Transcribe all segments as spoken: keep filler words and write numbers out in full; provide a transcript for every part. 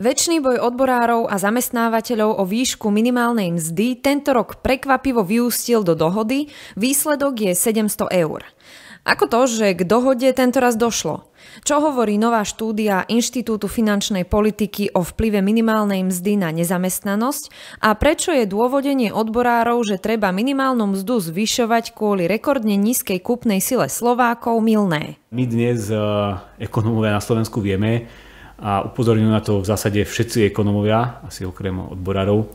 Večný boj odborárov a zamestnávateľov o výšku minimálnej mzdy tento rok prekvapivo vyústil do dohody, výsledok je sedemsto eur. Ako to, že k dohode tentoraz došlo? Čo hovorí nová štúdia Inštitútu finančnej politiky o vplyve minimálnej mzdy na nezamestnanosť a prečo je dôvodenie odborárov, že treba minimálnu mzdu zvyšovať kvôli rekordne nízkej kúpnej sile Slovákov, mylné? My dnes, ekonómovia na Slovensku, vieme, a upozorňujú na to v zásade všetci ekonómovia, asi okrem odborárov,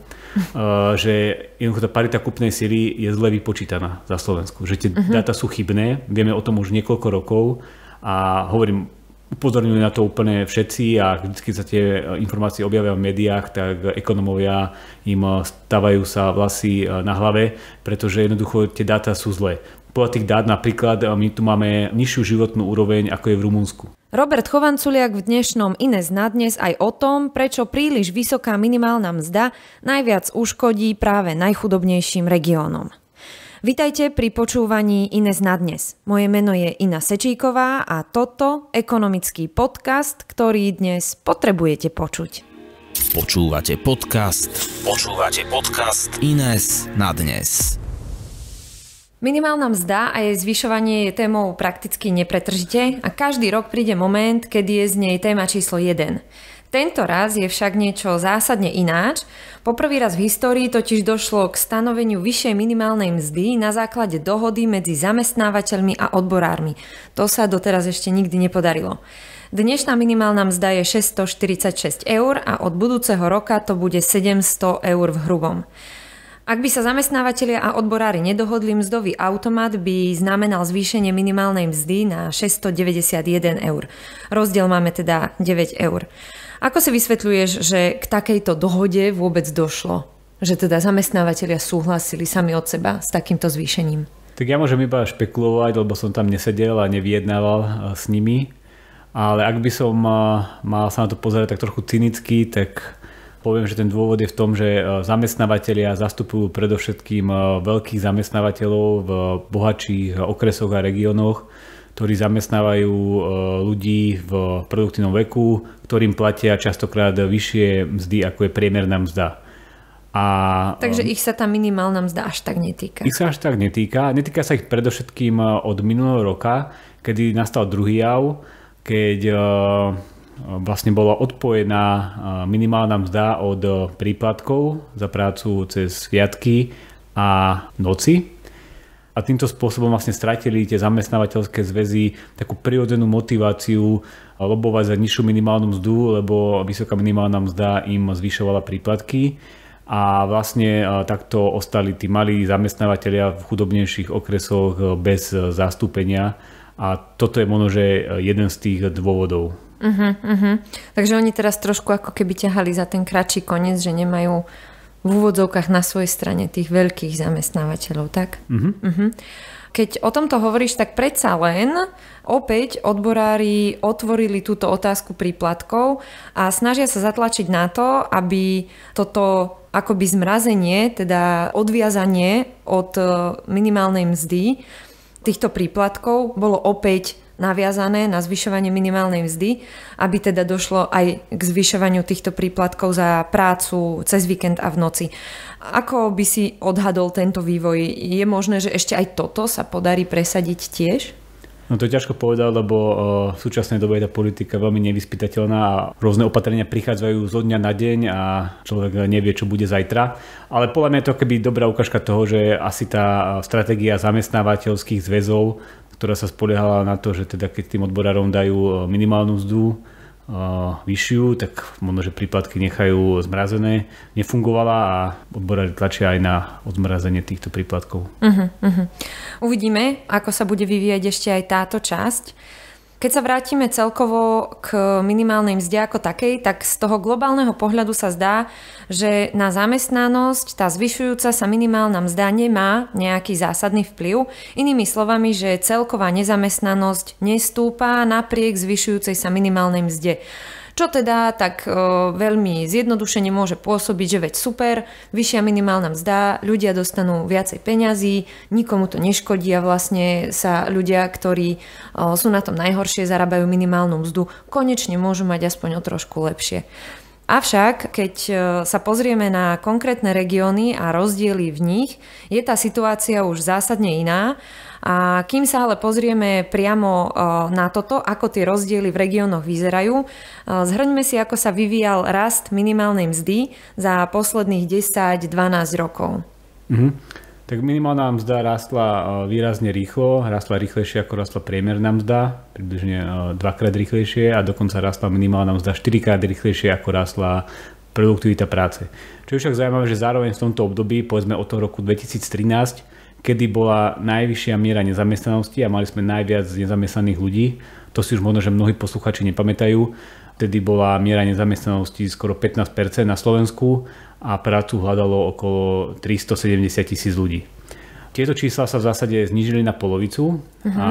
že jednoducho tá parita kúpnej sily je zle vypočítaná za Slovensku. Že tie uh-huh. dáta sú chybné, vieme o tom už niekoľko rokov a hovorím, upozorňujú na to úplne všetci a vždy sa tie informácie objavia v médiách, tak ekonómovia im stavajú sa vlasy na hlave, pretože jednoducho tie dáta sú zlé. Podľa tých dát napríklad my tu máme nižšiu životnú úroveň, ako je v Rumunsku. Robert Chovanculiak v dnešnom Ines na dnes aj o tom, prečo príliš vysoká minimálna mzda najviac uškodí práve najchudobnejším regiónom. Vitajte pri počúvaní Ines na dnes. Moje meno je Ina Sečíková a toto ekonomický podcast, ktorý dnes potrebujete počuť. Počúvate podcast. Počúvate podcast Ines na dnes. Minimálna mzda a jej zvyšovanie je témou prakticky nepretržite a každý rok príde moment, kedy je z nej téma číslo jeden. Tento raz je však niečo zásadne ináč. Poprvý raz v histórii totiž došlo k stanoveniu vyššej minimálnej mzdy na základe dohody medzi zamestnávateľmi a odborármi. To sa doteraz ešte nikdy nepodarilo. Dnešná minimálna mzda je šesťstoštyridsaťšesť eur a od budúceho roka to bude sedemsto eur v hrubom. Ak by sa zamestnávateľia a odborári nedohodli, mzdový automat by znamenal zvýšenie minimálnej mzdy na šesťstodeväťdesiatjeden eur. Rozdiel máme teda deväť eur. Ako si vysvetľuješ, že k takejto dohode vôbec došlo? Že teda zamestnávateľia súhlasili sami od seba s takýmto zvýšením? Tak ja môžem iba špekulovať, lebo som tam nesedel a nevyjednával s nimi. Ale ak by som mal sa na to pozerať tak trochu cynicky, tak poviem, že ten dôvod je v tom, že zamestnávateľia zastupujú predovšetkým veľkých zamestnávateľov v bohatších okresoch a regiónoch, ktorí zamestnávajú ľudí v produktívnom veku, ktorým platia častokrát vyššie mzdy, ako je priemerná mzda. A, Takže ich sa tá minimálna mzda až tak netýka. Ich sa až tak netýka. Netýka sa ich predovšetkým od minulého roka, kedy nastal druhý jav, keď vlastne bola odpojená minimálna mzda od príplatkov za prácu cez sviatky a noci. A týmto spôsobom vlastne stratili tie zamestnávateľské zväzy takú prirodzenú motiváciu lobovať za nižšiu minimálnu mzdu, lebo vysoká minimálna mzda im zvyšovala príplatky. A vlastne takto ostali tí malí zamestnávateľia v chudobnejších okresoch bez zastúpenia. A toto je možno, že jeden z tých dôvodov. Uh-huh, uh-huh. Takže oni teraz trošku ako keby ťahali za ten kratší koniec, že nemajú v úvodzovkách na svojej strane tých veľkých zamestnávateľov, tak? Uh-huh. Uh-huh. Keď o tomto hovoríš, tak predsa len opäť odborári otvorili túto otázku príplatkov a snažia sa zatlačiť na to, aby toto akoby zmrazenie, teda odviazanie od minimálnej mzdy týchto príplatkov bolo opäť naviazané na zvyšovanie minimálnej mzdy, aby teda došlo aj k zvyšovaniu týchto príplatkov za prácu cez víkend a v noci. Ako by si odhadol tento vývoj? Je možné, že ešte aj toto sa podarí presadiť tiež? No to je ťažko povedať, lebo v súčasnej dobe je tá politika veľmi nevyspytateľná a rôzne opatrenia prichádzajú zo dňa na deň a človek nevie, čo bude zajtra. Ale podľa mňa je to keby dobrá ukážka toho, že asi tá stratégia zamestnávateľských zväzov, ktorá sa spoliehala na to, že teda keď tým odborárom dajú minimálnu mzdu uh, vyššiu, tak možno, že príplatky nechajú zmrazené, nefungovala a odborári tlačia aj na odmrazenie týchto príplatkov. Uh-huh, uh-huh. Uvidíme, ako sa bude vyvíjať ešte aj táto časť. Keď sa vrátime celkovo k minimálnej mzde ako takej, tak z toho globálneho pohľadu sa zdá, že na zamestnanosť tá zvyšujúca sa minimálna mzda nemá nejaký zásadný vplyv. Inými slovami, že celková nezamestnanosť nestúpa napriek zvyšujúcej sa minimálnej mzde. Čo teda tak e, veľmi zjednodušene môže pôsobiť, že veď super, vyššia minimálna mzda, ľudia dostanú viacej peňazí, nikomu to neškodí a vlastne sa ľudia, ktorí e, sú na tom najhoršie, zarábajú minimálnu mzdu, konečne môžu mať aspoň o trošku lepšie. Avšak, keď sa pozrieme na konkrétne regióny a rozdiely v nich, je tá situácia už zásadne iná. A kým sa ale pozrieme priamo na toto, ako tie rozdiely v regiónoch vyzerajú, zhrňme si, ako sa vyvíjal rast minimálnej mzdy za posledných desať až dvanásť rokov. Mhm. Tak minimálna mzda rastla výrazne rýchlo, rastla rýchlejšie ako rastla priemerná mzda, približne dvakrát rýchlejšie a dokonca rastla minimálna mzda štyrikrát rýchlejšie ako rastla produktivita práce. Čo je však zaujímavé, že zároveň v tomto období, povedzme od toho roku dvetisíctrinásť, kedy bola najvyššia miera nezamestnanosti a mali sme najviac nezamestnaných ľudí. To si už možno, že mnohí posluchači nepamätajú. Vtedy bola miera nezamestnanosti skoro pätnásť percent na Slovensku a prácu hľadalo okolo tristosedemdesiat tisíc ľudí. Tieto čísla sa v zásade znížili na polovicu uh-huh. a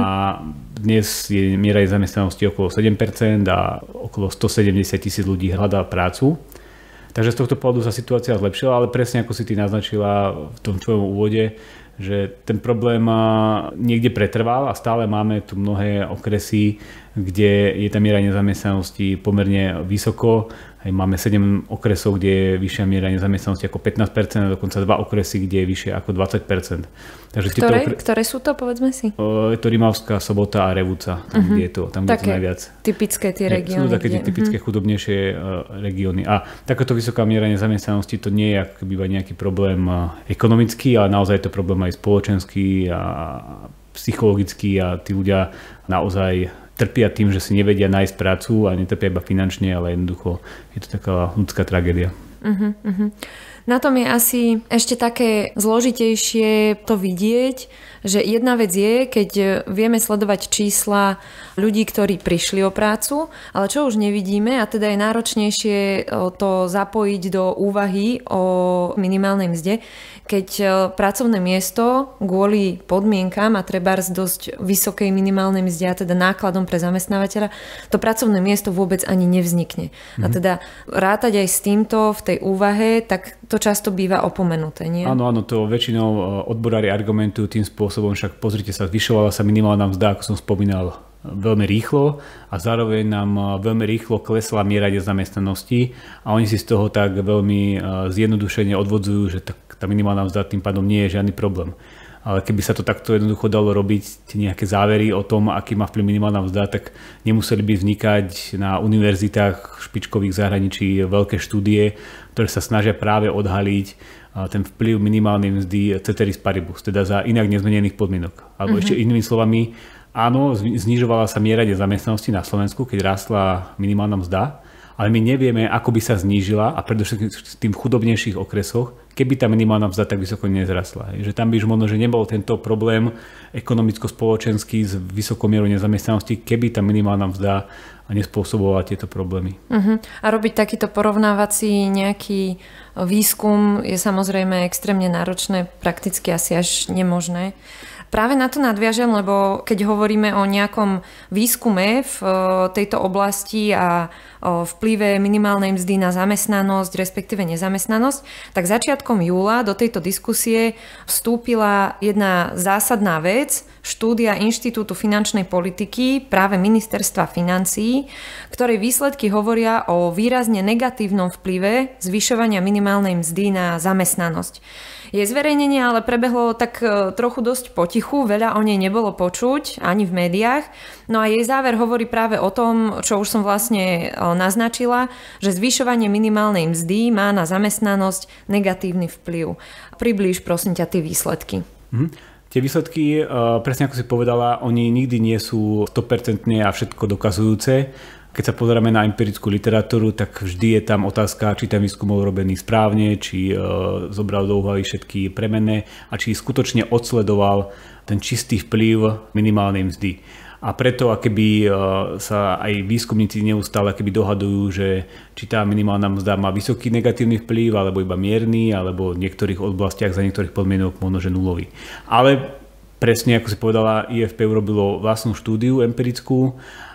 dnes je miera nezamestnanosti okolo sedem percent a okolo stosedemdesiat tisíc ľudí hľadá prácu. Takže z tohto pohľadu sa situácia zlepšila, ale presne ako si ty naznačila v tom tvojom úvode, že ten problém niekde pretrval a stále máme tu mnohé okresy, kde je tá miera nezamestnanosti pomerne vysoko. Aj máme sedem okresov, kde je vyššia miera nezamestnanosti ako pätnásť percent a dokonca dva okresy, kde je vyššie ako dvadsať percent. Takže ktoré, okre... ktoré sú to, povedzme si? Je to Rimavská Sobota a Revúca, tam, uh-huh. kde je to, tam, kde je to najviac. Typické tie regióny. Sú také kde... typické uh-huh. chudobnejšie regióny. A takáto vysoká miera nezamestnanosti to nie je ako iba nejaký problém ekonomický, ale naozaj je to problém aj spoločenský a psychologický a tí ľudia naozaj trpia tým, že si nevedia nájsť prácu a netrpia iba finančne, ale jednoducho je to taká ľudská tragédia. Uh-huh, uh-huh. Na tom je asi ešte také zložitejšie to vidieť, že jedna vec je, keď vieme sledovať čísla ľudí, ktorí prišli o prácu, ale čo už nevidíme a teda je náročnejšie to zapojiť do úvahy o minimálnej mzde, keď pracovné miesto kvôli podmienkam a trebárs dosť vysokej minimálnej mzde a teda nákladom pre zamestnávateľa, to pracovné miesto vôbec ani nevznikne. Mm-hmm. A teda rátať aj s týmto v tej úvahe, tak to často býva opomenuté, nie? Áno, áno, to väčšinou odborári argumentujú tým spôsobom, však pozrite sa, zvyšovala sa minimálna mzda, ako som spomínal, veľmi rýchlo a zároveň nám veľmi rýchlo klesla miera nezamestnanosti a oni si z toho tak veľmi zjednodušene odvodzujú, že tak tá minimálna mzda tým pádom nie je žiadny problém. Ale keby sa to takto jednoducho dalo robiť, nejaké závery o tom, aký má vplyv minimálna mzda, tak nemuseli by vznikať na univerzitách špičkových zahraničí veľké štúdie, ktoré sa snažia práve odhaliť ten vplyv minimálnej mzdy ceteris paribus, teda za inak nezmenených podmienok. Alebo mm-hmm. ešte inými slovami, áno, znižovala sa miera nezamestnanosti na Slovensku, keď rástla minimálna mzda, ale my nevieme, ako by sa znížila a predovšetkým v tým chudobnejších okresoch, keby tá minimálna mzda tak vysoko nezrastla. Že tam by už možno, že nebol tento problém ekonomicko-spoločenský s vysokou mierou nezamestnanosti, keby tá minimálna mzda nespôsobovala tieto problémy. Uh-huh. A robiť takýto porovnávací nejaký výskum je samozrejme extrémne náročné, prakticky asi až nemožné. Práve na to nadviažem, lebo keď hovoríme o nejakom výskume v tejto oblasti a o vplyve minimálnej mzdy na zamestnanosť, respektíve nezamestnanosť, tak začiatkom júla do tejto diskusie vstúpila jedna zásadná vec, štúdia Inštitútu finančnej politiky, práve Ministerstva financií, ktorej výsledky hovoria o výrazne negatívnom vplyve zvyšovania minimálnej mzdy na zamestnanosť. Jej zverejnenie ale prebehlo tak trochu dosť potichu, veľa o nej nebolo počuť ani v médiách. No a jej záver hovorí práve o tom, čo už som vlastne naznačila, že zvyšovanie minimálnej mzdy má na zamestnanosť negatívny vplyv. Priblíž prosím ťa tie výsledky. Mhm. Tie výsledky, presne ako si povedala, oni nikdy nie sú sto percent a všetko dokazujúce. Keď sa pozeráme na empirickú literatúru, tak vždy je tam otázka, či ten výskum bol robený správne, či e, zobral do úvahy všetky premenné a či skutočne odsledoval ten čistý vplyv minimálnej mzdy. A preto akoby e, sa aj výskumníci neustále akoby dohadujú, že či tá minimálna mzda má vysoký negatívny vplyv, alebo iba mierny, alebo v niektorých oblastiach za niektorých podmienok možno, že nulový. Ale presne ako si povedala, í ef pé urobilo vlastnú štúdiu empirickú,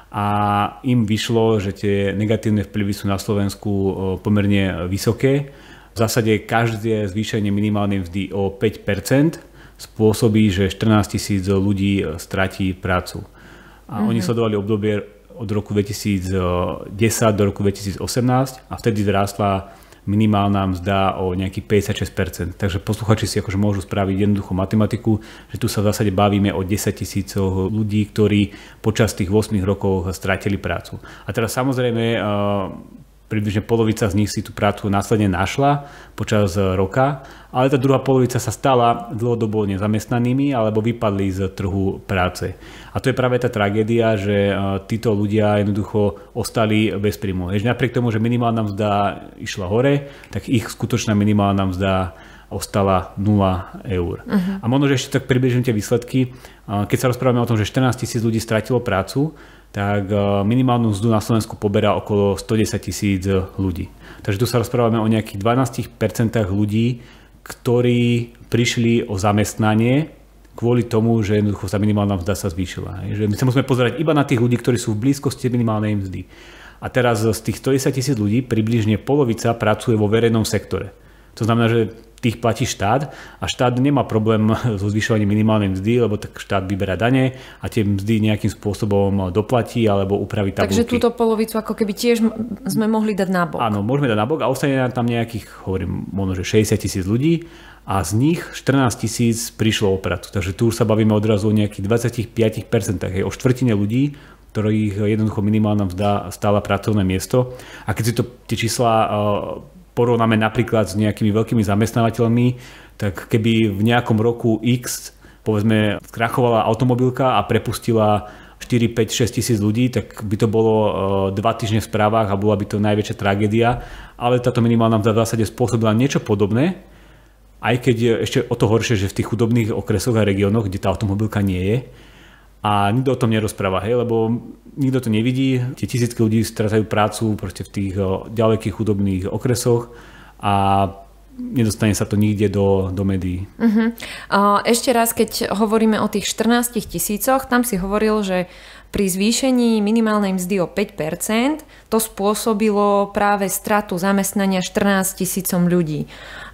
a im vyšlo, že tie negatívne vplyvy sú na Slovensku pomerne vysoké. V zásade každé zvýšenie minimálnej mzdy o päť percent spôsobí, že štrnásť tisíc ľudí stratí prácu. A mm-hmm. oni sledovali obdobie od roku dvetisícdesať do roku dvetisícosemnásť a vtedy vzrástla minimálna mzda o nejakých päťdesiatšesť percent. Takže posluchači si akože môžu spraviť jednoduchú matematiku, že tu sa v zásade bavíme o desaťtisícoch ľudí, ktorí počas tých osem rokov stratili prácu. A teraz samozrejme približne polovica z nich si tú prácu následne našla počas roka, ale tá druhá polovica sa stala dlhodobo nezamestnanými alebo vypadli z trhu práce. A to je práve tá tragédia, že títo ľudia jednoducho ostali bez príjmu. Jež napriek tomu, že minimálna mzda išla hore, tak ich skutočná minimálna mzda ostala nula eur. Uh-huh. A možno, že ešte tak približím tie výsledky. Keď sa rozprávame o tom, že štrnásť tisíc ľudí stratilo prácu, tak minimálnu mzdu na Slovensku poberá okolo stodesať tisíc ľudí. Takže tu sa rozprávame o nejakých dvanásť percent ľudí, ktorí prišli o zamestnanie kvôli tomu, že jednoducho sa minimálna mzda sa zvýšila. Že my sa musíme pozerať iba na tých ľudí, ktorí sú v blízkosti minimálnej mzdy. A teraz z tých stodesať tisíc ľudí približne polovica pracuje vo verejnom sektore. To znamená, že tých platí štát a štát nemá problém so zvyšovaním minimálnej mzdy, lebo tak štát vyberá dane a tie mzdy nejakým spôsobom doplatí alebo upraví tabulky. Takže túto polovicu ako keby tiež sme mohli dať nabok. Áno, môžeme dať nabok a ostane tam nejakých, hovorím, možno že šesťdesiat tisíc ľudí a z nich štrnásť tisíc prišlo o prácu. Takže tu už sa bavíme odrazu o nejakých dvadsaťpäť percent, o štvrtine ľudí, ktorých jednoducho minimálna mzda stála pracovné miesto. A keď si to tie čísla porovnáme napríklad s nejakými veľkými zamestnávateľmi, tak keby v nejakom roku X, povedzme, skrachovala automobilka a prepustila štyri, päť, šesť tisíc ľudí, tak by to bolo dva týždne v správach a bola by to najväčšia tragédia. Ale táto minimálna mzda v zásade spôsobila niečo podobné, aj keď ešte o to horšie, že v tých chudobných okresoch a regiónoch, kde tá automobilka nie je, a nikto o tom nerozpráva, hej, lebo nikto to nevidí. Tie tisícky ľudí strácajú prácu proste v tých ďalekých chudobných okresoch a nedostane sa to nikde do, do médií. Uh-huh. Ešte raz, keď hovoríme o tých štrnástich tisícoch, tam si hovoril, že pri zvýšení minimálnej mzdy o päť percent to spôsobilo práve stratu zamestnania štrnásť tisícom ľudí.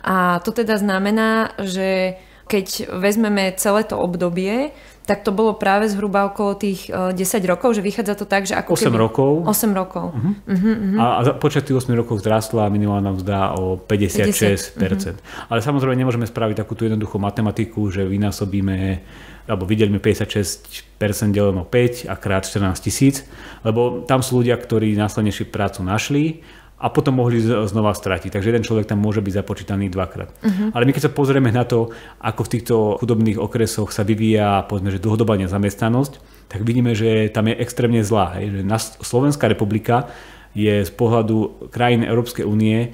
A to teda znamená, že keď vezmeme celé to obdobie, tak to bolo práve zhruba okolo tých desať rokov, že vychádza to tak, že ako osem keby... rokov. osem rokov. Uh-huh. Uh-huh, uh-huh. A počas tých osem rokov vzrástla minimálna mzda o päťdesiatšesť percent. Uh-huh. Ale samozrejme nemôžeme spraviť takúto jednoduchú matematiku, že vynásobíme, alebo vydelíme päťdesiatšesť percent deleno päť a krát štrnásť tisíc, lebo tam sú ľudia, ktorí následne prácu našli a potom mohli znova stratiť. Takže jeden človek tam môže byť započítaný dvakrát. Uh-huh. Ale my keď sa pozrieme na to, ako v týchto chudobných okresoch sa vyvíja, povedzme, že dlhodobá nezamestnanosť, tak vidíme, že tam je extrémne zlá. Hej? Že Slovenská republika je z pohľadu krajín Európskej únie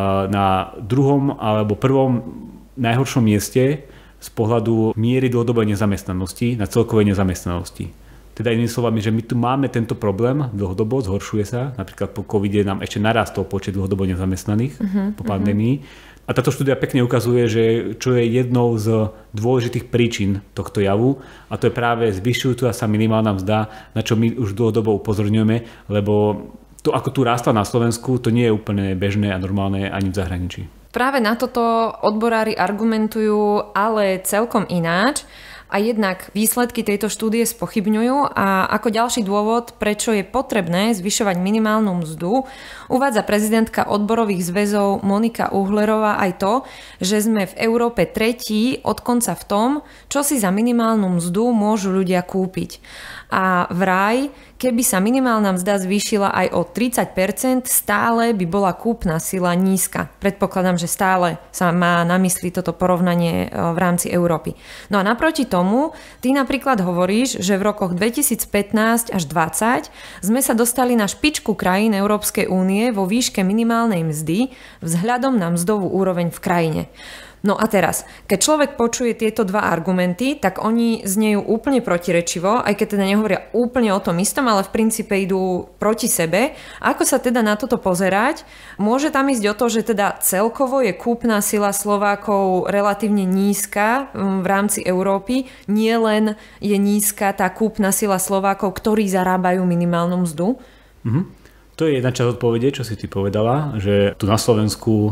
na druhom alebo prvom najhoršom mieste z pohľadu miery dlhodobej nezamestnanosti na celkovej nezamestnanosti. Teda inými slovami, že my tu máme tento problém dlhodobo, zhoršuje sa. Napríklad po covide nám ešte narastol počet dlhodobo nezamestnaných uh-huh, po pandémii. Uh-huh. A táto štúdia pekne ukazuje, že čo je jednou z dôležitých príčin tohto javu, a to je práve zvyšujúca sa minimálna mzda, na čo my už dlhodobo upozorňujeme, lebo to, ako tu rástla na Slovensku, to nie je úplne bežné a normálne ani v zahraničí. Práve na toto odborári argumentujú, ale celkom ináč. A jednak výsledky tejto štúdie spochybňujú a ako ďalší dôvod, prečo je potrebné zvyšovať minimálnu mzdu, uvádza prezidentka odborových zväzov Monika Uhlerová aj to, že sme v Európe tretí od konca v tom, čo si za minimálnu mzdu môžu ľudia kúpiť. A vraj, keby sa minimálna mzda zvýšila aj o tridsať percent, stále by bola kúpna sila nízka. Predpokladám, že stále sa má na mysli toto porovnanie v rámci Európy. No a naproti tomu, ty napríklad hovoríš, že v rokoch dvetisícpätnásť až dvadsať sme sa dostali na špičku krajín Európskej únie vo výške minimálnej mzdy vzhľadom na mzdovú úroveň v krajine. No a teraz, keď človek počuje tieto dva argumenty, tak oni znejú úplne protirečivo, aj keď teda nehovoria úplne o tom istom, ale v princípe idú proti sebe. Ako sa teda na toto pozerať? Môže tam ísť o to, že teda celkovo je kúpna sila Slovákov relatívne nízka v rámci Európy, nie len je nízka tá kúpna sila Slovákov, ktorí zarábajú minimálnu mzdu? Mhm. To je jedna časť odpovede, čo si ty povedala, že tu na Slovensku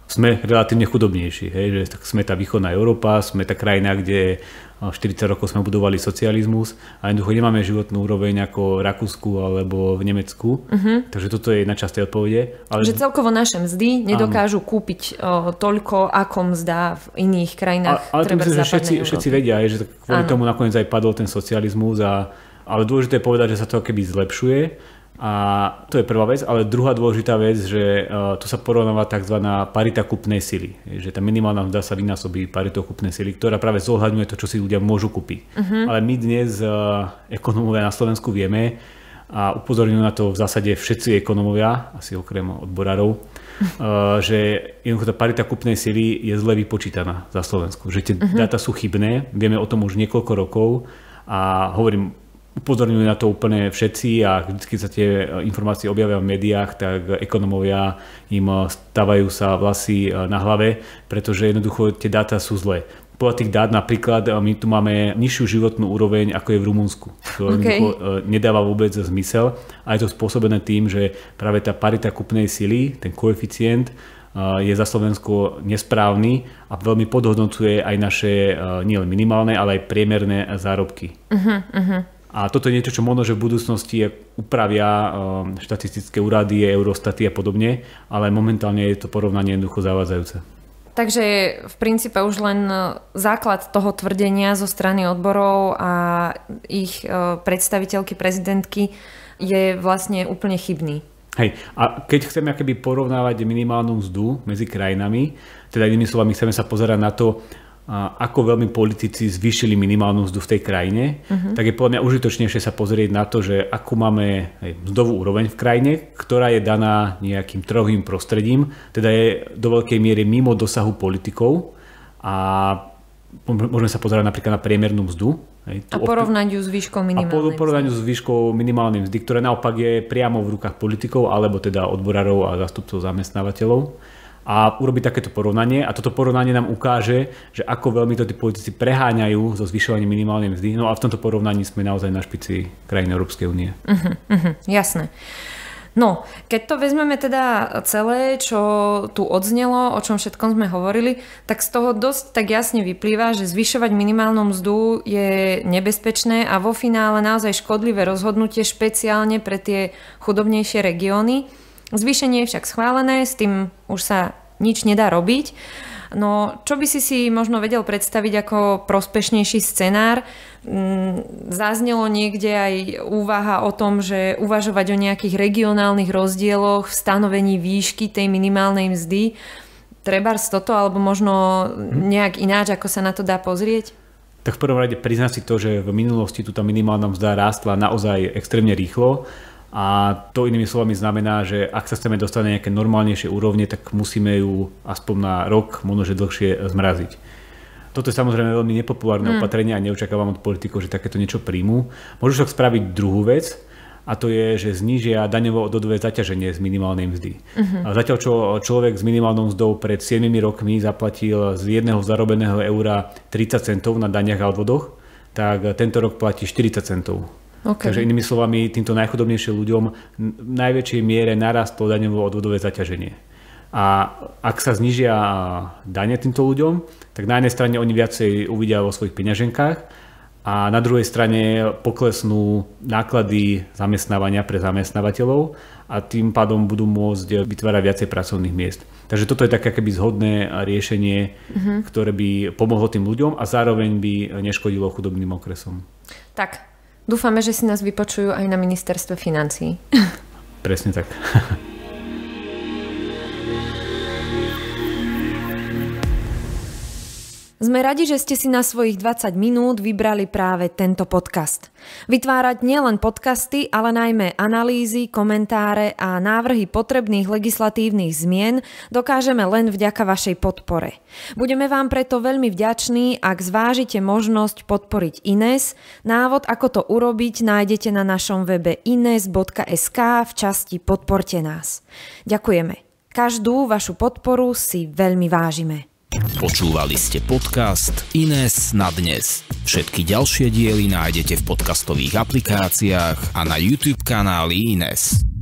sme relatívne chudobnejší. Hej? Že tak sme tá východná Európa, sme tá krajina, kde štyridsať rokov sme budovali socializmus a jednoducho nemáme životnú úroveň ako v Rakúsku alebo v Nemecku. Uh-huh. Takže toto je jedna časť tej odpovede. Ale... Že celkovo naše mzdy nedokážu áno. kúpiť o, toľko, ako mzdá v iných krajinách. A, ale to myslím, že všetci, všetci vedia, že kvôli áno. tomu nakoniec aj padol ten socializmus. A, ale dôležité je povedať, že sa to keby zlepšuje. A to je prvá vec, ale druhá dôležitá vec, že uh, tu sa porovnáva tzv. Parita kúpnej sily. Že tá minimálna mzda sa vynásobí paritou kúpnej sily, ktorá práve zohľadňuje to, čo si ľudia môžu kúpiť. Uh-huh. Ale my dnes uh, ekonómovia na Slovensku vieme a upozorňujú na to v zásade všetci ekonómovia, asi okrem odborárov, uh, že jednoducho tá parita kúpnej sily je zle vypočítaná za Slovensku. Že tie uh-huh. dáta sú chybné, vieme o tom už niekoľko rokov a hovorím, upozorňujú na to úplne všetci a vždy sa tie informácie objavia v médiách, tak ekonomovia im stavajú sa vlasy na hlave, pretože jednoducho tie dáta sú zlé. Podľa tých dát napríklad my tu máme nižšiu životnú úroveň ako je v Rumunsku. To okay. nedáva vôbec zmysel a je to spôsobené tým, že práve tá parita kúpnej sily, ten koeficient je za Slovensko nesprávny a veľmi podhodnocuje aj naše nielen minimálne, ale aj priemerné zárobky. Uh-huh, uh-huh. A toto je niečo, čo možno, že v budúcnosti upravia štatistické úrady, Eurostaty a podobne, ale momentálne je to porovnanie jednoducho zavádzajúce. Takže v princípe už len základ toho tvrdenia zo strany odborov a ich predstaviteľky, prezidentky je vlastne úplne chybný. Hej, a keď chceme akoby porovnávať minimálnu mzdu medzi krajinami, teda inými slovami chceme sa pozerať na to, ako veľmi politici zvýšili minimálnu mzdu v tej krajine, uh-huh. tak je podľa mňa užitočnejšie sa pozrieť na to, že akú máme mzdovú úroveň v krajine, ktorá je daná nejakým trhovým prostredím, teda je do veľkej miery mimo dosahu politikov a môžeme sa pozerať napríklad na priemernú mzdu. Hej, a porovnať ju s výškou minimálnej mzdy. A porovnať ju s výškou minimálnej mzdy, ktorá naopak je priamo v rukách politikov alebo teda odborárov a zástupcov zamestnávateľov. A urobiť takéto porovnanie a toto porovnanie nám ukáže, že ako veľmi to tí politici preháňajú so zvyšovaním minimálnej mzdy. No a v tomto porovnaní sme naozaj na špici krajín Európskej únie. Uh-huh, uh-huh, jasné. No, keď to vezmeme teda celé, čo tu odznelo, o čom všetkom sme hovorili, tak z toho dosť tak jasne vyplýva, že zvyšovať minimálnu mzdu je nebezpečné a vo finále naozaj škodlivé rozhodnutie špeciálne pre tie chudobnejšie regióny. Zvýšenie je však schválené, s tým už sa nič nedá robiť. No, čo by si si možno vedel predstaviť ako prospešnejší scenár? Zaznelo niekde aj úvaha o tom, že uvažovať o nejakých regionálnych rozdieloch v stanovení výšky tej minimálnej mzdy. Trebárs toto, alebo možno nejak ináč, ako sa na to dá pozrieť? Tak v prvom rade priznať si to, že v minulosti tu tá minimálna mzda rástla naozaj extrémne rýchlo. A to inými slovami znamená, že ak sa chceme dostať na nejaké normálnejšie úrovne, tak musíme ju aspoň na rok, možno že dlhšie zmraziť. Toto je samozrejme veľmi nepopulárne mm. opatrenie a neočakávam od politikov, že takéto niečo príjmu. Môžu však spraviť druhú vec a to je, že znížia daňovo-odvodové zaťaženie z minimálnej mzdy. Mm-hmm. A zatiaľ, čo človek s minimálnou mzdou pred siedmimi rokmi zaplatil z jedného zarobeného eura tridsať centov na daniach a odvodoch, tak tento rok platí štyridsať centov. Okay. Takže inými slovami, týmto najchudobnejším ľuďom v najväčšej miere narastlo daňovo-odvodové zaťaženie. A ak sa znížia dane týmto ľuďom, tak na jednej strane oni viacej uvidia vo svojich peňaženkách a na druhej strane poklesnú náklady zamestnávania pre zamestnávateľov a tým pádom budú môcť vytvárať viacej pracovných miest. Takže toto je také keby zhodné riešenie, uh-huh. ktoré by pomohlo tým ľuďom a zároveň by neškodilo chudobným okresom. Tak. Dúfame, že si nás vypočujú aj na ministerstve financií. Presne tak. Sme radi, že ste si na svojich dvadsať minút vybrali práve tento podcast. Vytvárať nielen podcasty, ale najmä analýzy, komentáre a návrhy potrebných legislatívnych zmien dokážeme len vďaka vašej podpore. Budeme vám preto veľmi vďační, ak zvážite možnosť podporiť Ines. Návod, ako to urobiť, nájdete na našom webe ines bodka es ká v časti Podporte nás. Ďakujeme. Každú vašu podporu si veľmi vážime. Počúvali ste podcast Ines na dnes. Všetky ďalšie diely nájdete v podcastových aplikáciách a na YouTube kanáli Ines.